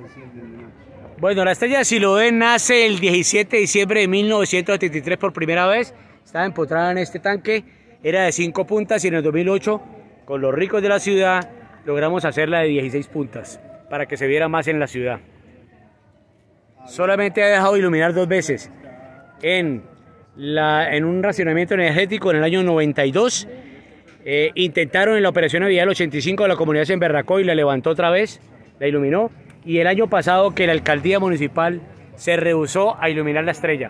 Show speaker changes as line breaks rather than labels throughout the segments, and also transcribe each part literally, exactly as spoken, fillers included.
Bueno, la estrella de Siloé nace el diecisiete de diciembre de mil novecientos setenta y tres por primera vez. Estaba empotrada en este tanque, era de cinco puntas y en el dos mil ocho, con los ricos de la ciudad, logramos hacerla de dieciséis puntas para que se viera más en la ciudad. Solamente ha dejado de iluminar dos veces. En, la, en un racionamiento energético en el año noventa y dos. Eh, intentaron en la operación Navidad del ochenta y cinco, la comunidad se emberracó y la levantó otra vez, la iluminó. Y el año pasado que la alcaldía municipal se rehusó a iluminar la estrella.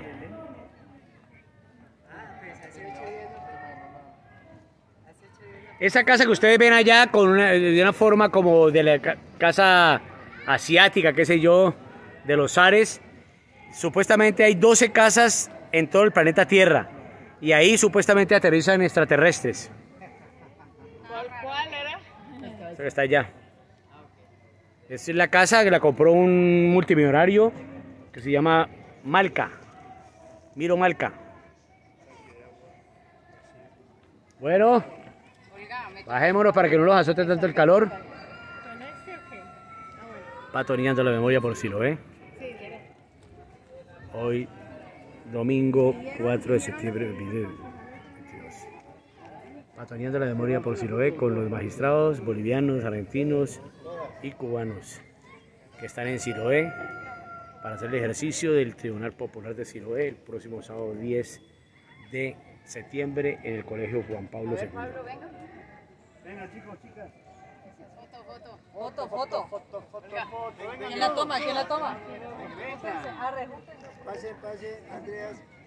Esa casa que ustedes ven allá con una, de una forma como de la casa asiática, qué sé yo, de los Ares, supuestamente hay doce casas en todo el planeta Tierra y ahí supuestamente aterrizan extraterrestres.
¿Cuál, cuál era?
Esa que está allá. Esta es la casa que la compró un multimillonario que se llama Malca, Miro Malca. Bueno, bajémonos para que no los azote tanto el calor. Patoneando la memoria por si lo ve. Hoy, domingo cuatro de septiembre del veintidós. Patoneando la memoria por si lo ve con los magistrados bolivianos, argentinos y cubanos que están en Siloé para hacer el ejercicio del Tribunal Popular de Siloé el próximo sábado diez de septiembre en el Colegio Juan Pablo segundo.
Venga, chicos, chicas.
Foto, foto. Foto, foto, foto. ¿Quién la toma? ¿Quién la toma?
Pase, pase, Andreas.